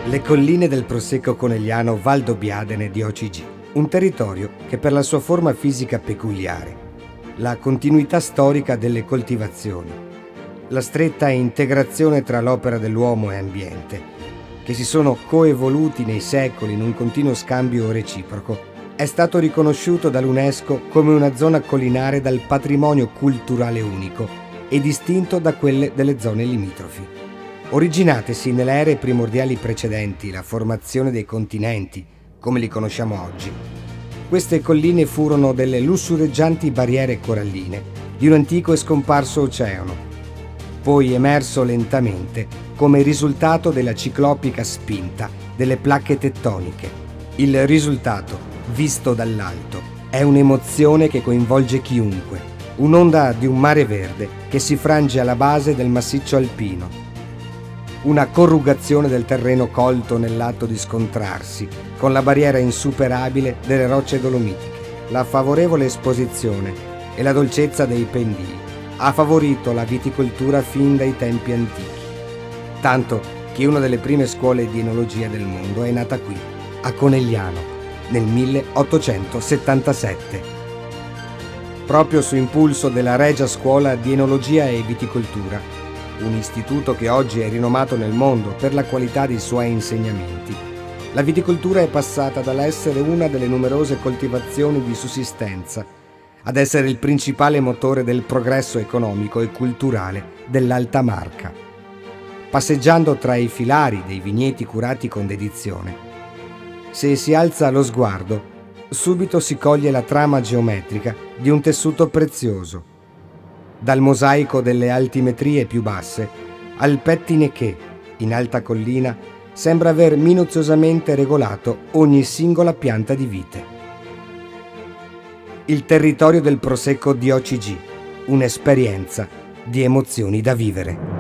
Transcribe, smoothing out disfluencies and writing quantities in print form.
Le colline del Prosecco Conegliano Valdobbiadene di OCG, un territorio che per la sua forma fisica peculiare, la continuità storica delle coltivazioni, la stretta integrazione tra l'opera dell'uomo e ambiente, che si sono coevoluti nei secoli in un continuo scambio reciproco, è stato riconosciuto dall'UNESCO come una zona collinare dal patrimonio culturale unico e distinto da quelle delle zone limitrofi. Originatesi nelle ere primordiali precedenti la formazione dei continenti, come li conosciamo oggi, queste colline furono delle lussureggianti barriere coralline di un antico e scomparso oceano, poi emerso lentamente come risultato della ciclopica spinta delle placche tettoniche. Il risultato, visto dall'alto, è un'emozione che coinvolge chiunque, un'onda di un mare verde che si frange alla base del massiccio alpino, una corrugazione del terreno colto nell'atto di scontrarsi con la barriera insuperabile delle rocce dolomitiche. La favorevole esposizione e la dolcezza dei pendii ha favorito la viticoltura fin dai tempi antichi, tanto che una delle prime scuole di enologia del mondo è nata qui, a Conegliano, nel 1877. Proprio su impulso della Regia Scuola di Enologia e Viticoltura, un istituto che oggi è rinomato nel mondo per la qualità dei suoi insegnamenti, la viticoltura è passata dall'essere una delle numerose coltivazioni di sussistenza ad essere il principale motore del progresso economico e culturale dell'Alta Marca. Passeggiando tra i filari dei vigneti curati con dedizione, se si alza lo sguardo, subito si coglie la trama geometrica di un tessuto prezioso, dal mosaico delle altimetrie più basse al pettine che, in alta collina, sembra aver minuziosamente regolato ogni singola pianta di vite. Il territorio del Prosecco di OCG, un'esperienza di emozioni da vivere.